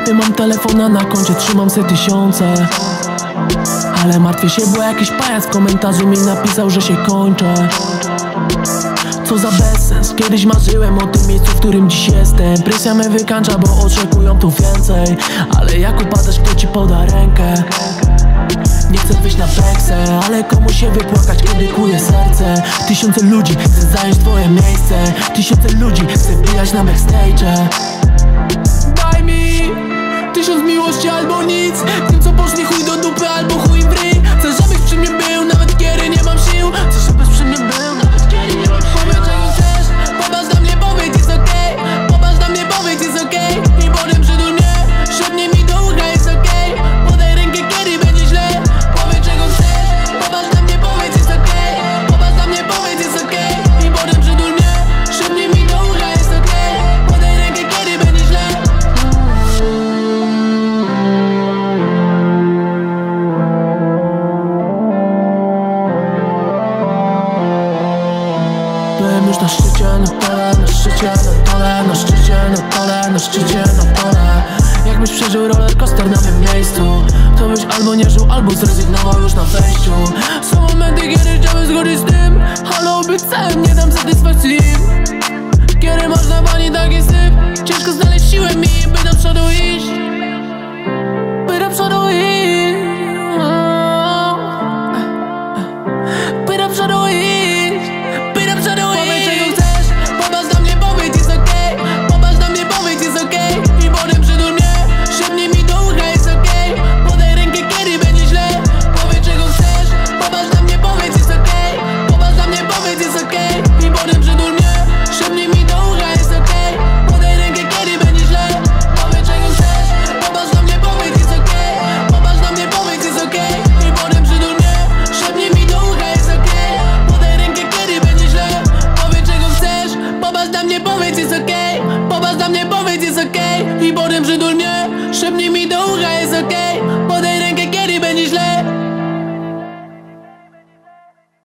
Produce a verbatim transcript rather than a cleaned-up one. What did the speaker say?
sklepie mam telefon, a na koncie trzymam se tysiące. Ale martwię się, bo jakiś pajac w komentarzu mi napisał, że się kończę. Co za bezsens, kiedyś marzyłem o tym miejscu, w którym dziś jestem. Presja mnie wykańcza, bo oczekują tu więcej. Ale jak upadasz, kto ci poda rękę? Nie chcę wyjść na beksę, ale komu się wypłakać, kiedy kuje serce. Tysiące ludzi chce zająć twoje miejsce. Tysiące ludzi chce wbijać na backstage. Daj mi tysiąc miłości albo nic. Tym co poszli chuj do dupy albo chuj w ryj. Chcę żebyś przy mnie był, nawet kiedy nie mam sił. Chcę żebyś przy mnie był, nawet kiedy nie mam sił. Powiedz czego chcesz, popatrz na mnie, powiedz jest okej. Popatrz na mnie, powiedz jest okej. I potem przytul mnie, szepnij mi do ucha jest okej. Podaj rękę kiedy będzie źle. Powiedz czego chcesz, popatrz na mnie, powiedz jest okej. Popatrz na mnie, powiedz jest okej. I potem przytul mnie, szepnij mi do ucha jest okej. Podaj rękę kiedy będzie źle. Byłem już na szczycie, na dole, na szczycie, na dole, na szczycie, na dole, na szczycie, na dole. Jakbyś przeżył rollercoaster na tym miejscu, to byś albo nie żył, albo zrezygnował już na wejściu. Są momenty, kiedy chciałbym zgodzić z tym, ale obiecałem, nie dam satysfakcji. Kiedy masz na bani taki syf, ciężko znaleźć siłę mi, by do przodu iść. By do przodu iść.